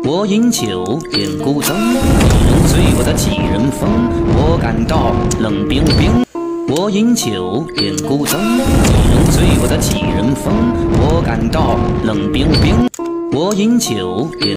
我饮酒便孤增，一人醉我的几人疯，我感到冷冰冰。我饮酒便孤增，一人醉我的几人疯，我感到冷冰冰。我饮酒便